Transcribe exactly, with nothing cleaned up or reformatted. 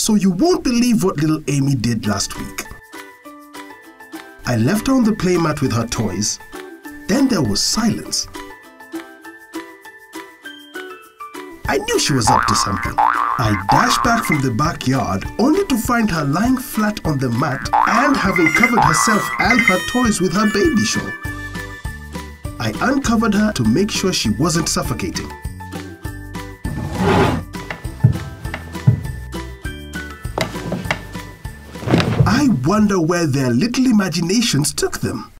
so you won't believe what little Amy did last week. I left her on the playmat with her toys. Then there was silence. I knew she was up to something. I dashed back from the backyard only to find her lying flat on the mat and having covered herself and her toys with her baby shawl. I uncovered her to make sure she wasn't suffocating. I wonder where their little imaginations took them.